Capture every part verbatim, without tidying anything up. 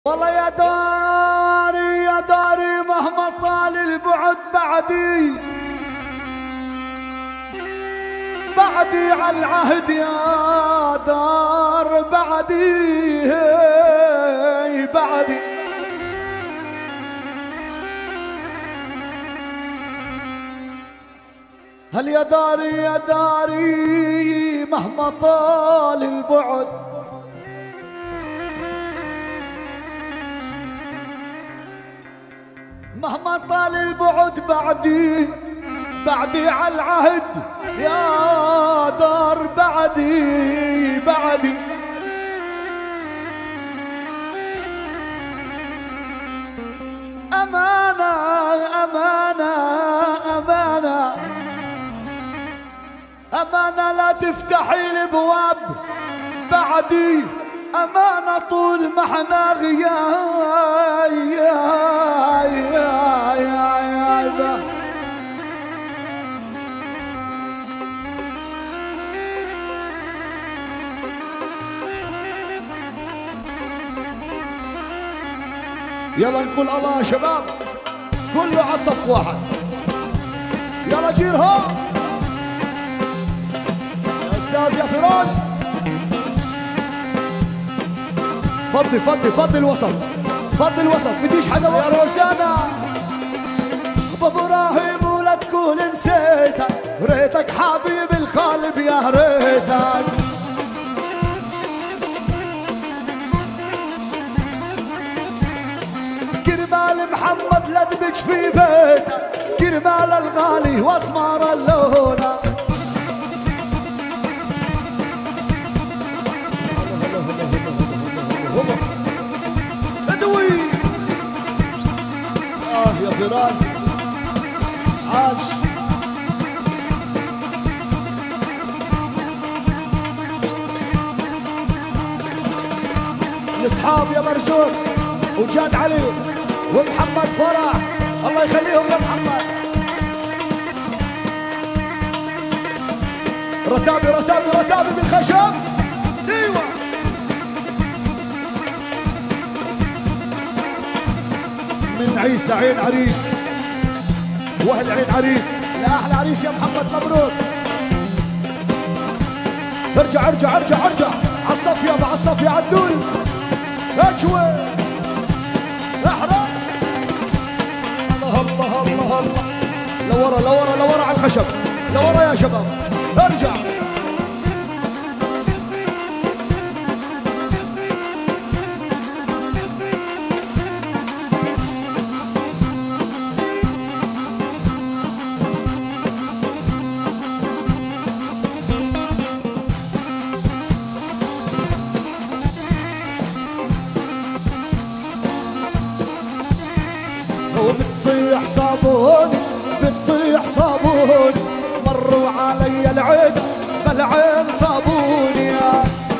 والله يا داري يا داري مهما طال البعد بعدي بعدي على العهد يا دار بعدي بعدي هل يا داري يا داري مهما طال البعد مهما طال البعد بعدي بعدي على العهد يا دار بعدي بعدي أمانة أمانة أمانة أمانة لا تفتحي الابواب بعدي أمانة طول ما احنا غياب يلا نقول الله يا شباب كله عصف واحد يلا جيرها يا استاذ يا فراس فضي فضي فضي الوسط فضي الوسط بديش حدا يا روسانا ابو ابراهيم ولا تكون نسيتك ريتك حبيب القلب يا ريتك كرمال محمد لا تبج في بيتك كرمال الغالي واسمر اللونه ادوي اه يا فراس عاش الاصحاب يا مرزوق وجاد علي ومحمد فرح الله يخليهم يا محمد رتابي رتابي رتابي بالخشب ايوه من عيسى عين عريق واهل عين عريق لاحلى عريس يا محمد مبروك ارجع ارجع ارجع ارجع على الصف يابا على الصف يا عدول اجوي احرق الله الله الله الله لورا لورا لورا على الخشب لورا يا شباب ارجع وبتصيح صابون بتصيح صابون مروا علي العين بالعين صابون يا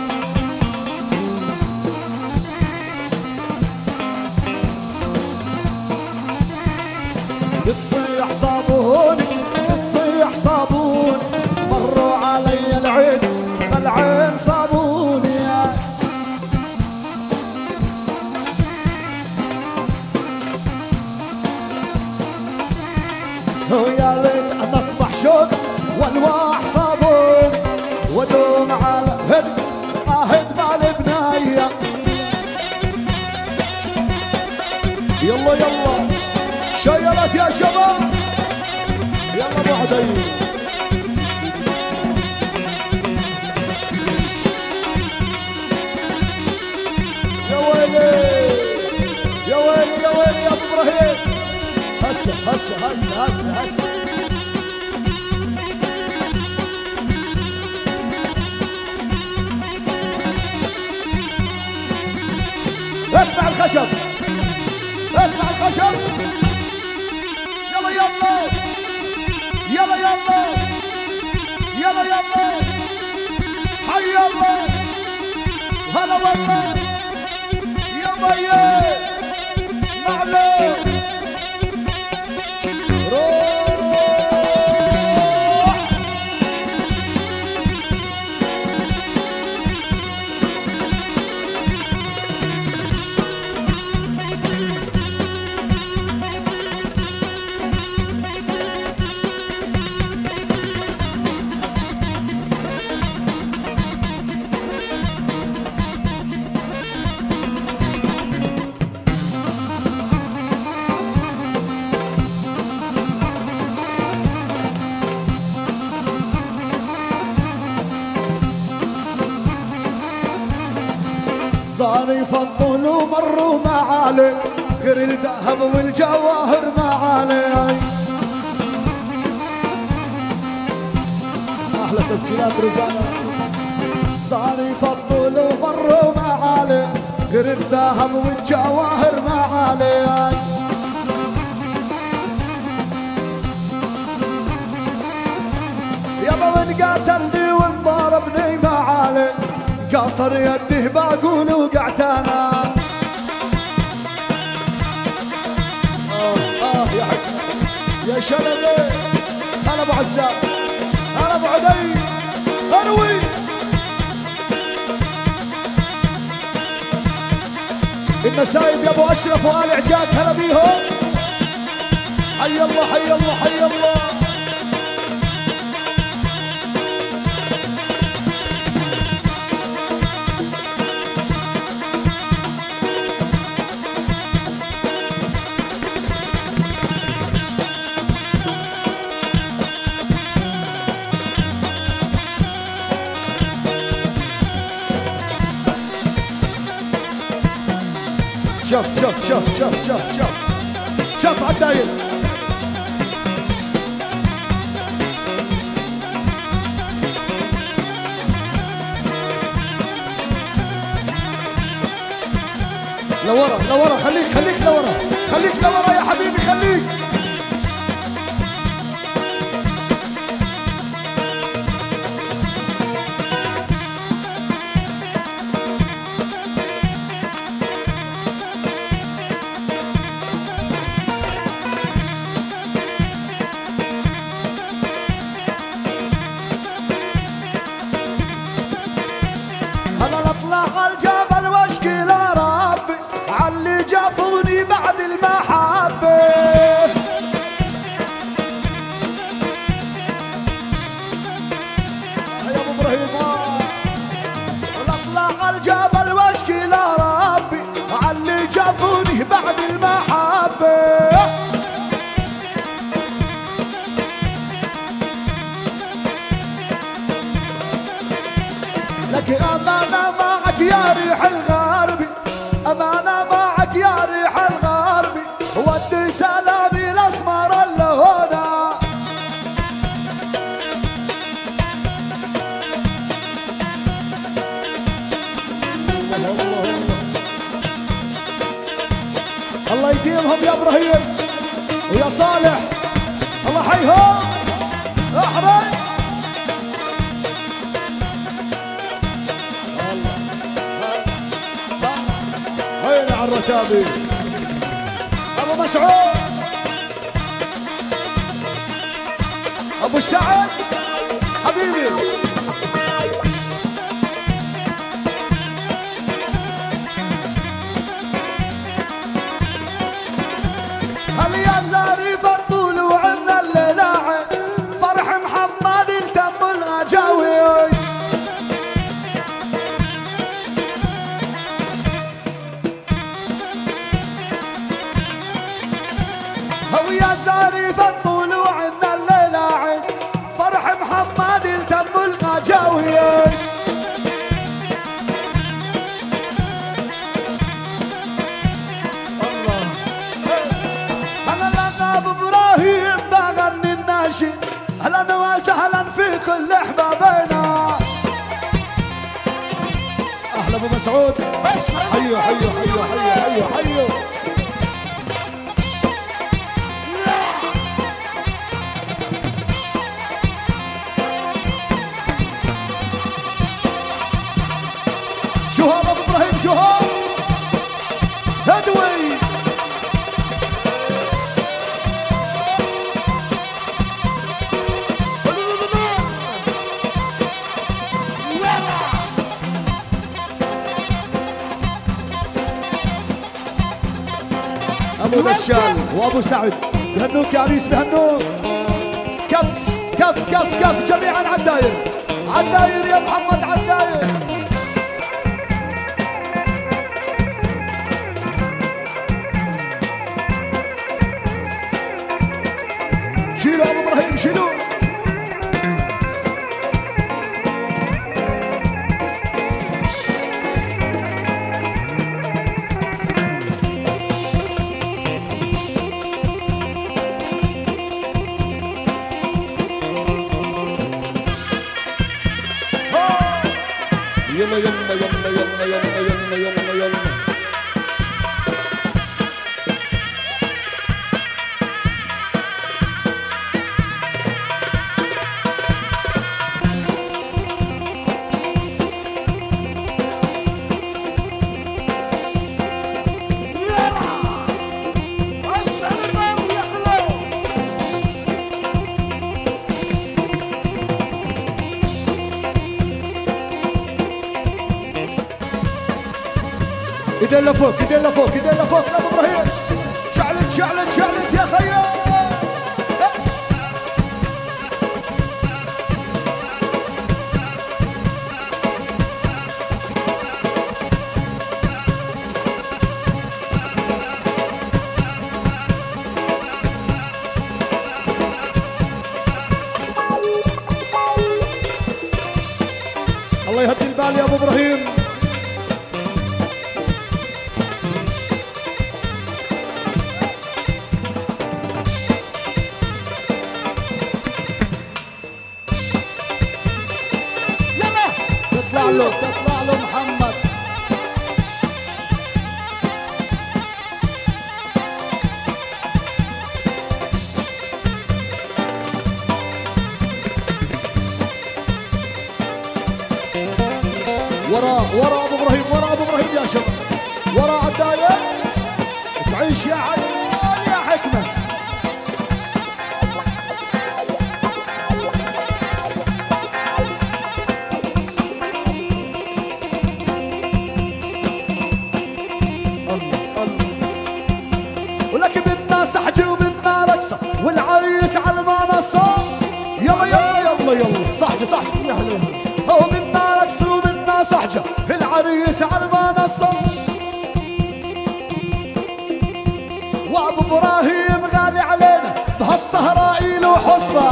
بتصيح صابون بتصيح صابون مروا علي العين بالعين صابون يا ويا ريت انا اصبح شوق والواح صابون ودوم على هد عهد مع البنايه يلا يلا شيلت يا شباب يلا بعدي يا ويلي يا ويلي يا ويلي يا ابو ابراهيم هسه هسه هسه هسه هسه اسمع الخشب اسمع الخشب يلا يلا يلا يلا يلا يلا حي الله هلا والله يا بيي معلوم صارف الطول ومروا معالي غير الذهب والجواهر معالي. احلى تسجيلات رزانة. صارف الطول ومروا معالي غير الذهب والجواهر معالي. يابا من قاتلني وانضربني معالي قاصر يده بقول وقعت انا. اه اه يا حكي يا شلبي. هلا ابو عزام، هلا ابو عدي، اروي. النسايب يا ابو اشرف وال عجاج هلا بيهم. حي الله حي الله حي الله. شوف شوف شوف شوف شوف شوف شوف عالداير. لورا لورا خليك خليك لورا خليك لورا يا حبيبي خليك. بعد المحبة يا ابو ابراهيم. ونطلع الجبل واشكي لربي علي جافوني بعد المحبة. لك امانة معك يا ريح الغربي، امانة معك يا ريح الغربي، ودي سلامي الاسمر اللهونا. الله يديمهم يا ابراهيم ويا صالح، الله حيهم احرق. هينا على الرتابي ابو مسعود، ابو سعد حبيبي. هل يا زاريف الطول وعنا الليلاعي فرح محمد التم الغجاوي. هو يا زاريف الطول وعنا الليلاعي فرح محمد التم الغجاوي. اهلا وسهلا في كل احبابنا. اهلا ابو مسعود، حيو حيو حيو حيو حيو حيو. شهاب ابو ابراهيم شهاب هدوي. ابو دشال وابو سعد بهنوك يا عريس بهنوك. كف كف كف كف جميعا عالداير عالداير يا محمد عالداير. شيلوا ابو ابراهيم شيلوا. ايدين لفوق ايدين لفوق ايدين لفوق يا ابو ابراهيم. شعلت شعلت شعلت يا خيال. الله يهدي البال يا ابو ابراهيم. يلا تطلع له تطلع له محمد. ورا ورا ابو ابراهيم ورا ابو ابراهيم يا شباب. ورا عدايه تعيش يا عدنان يا حكمه. الله الله. ولك منا سحجه ومنا رقصه والعريس على المنصه. يلا يلا يلا يلا صحجه صحجه هو منا رقصه ومنا صحجه العريس على المنصه. وابو ابراهيم غالي علينا بهالسهره له حصه.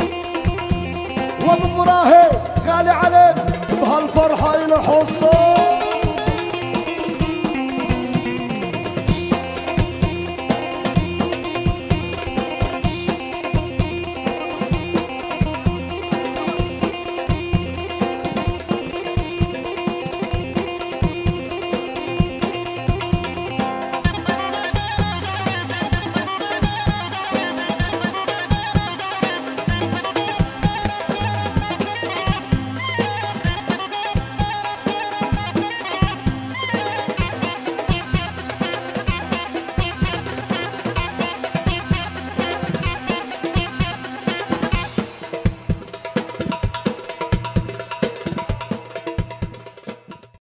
وابو ابراهيم غالي علينا بهالفرحه له حصه.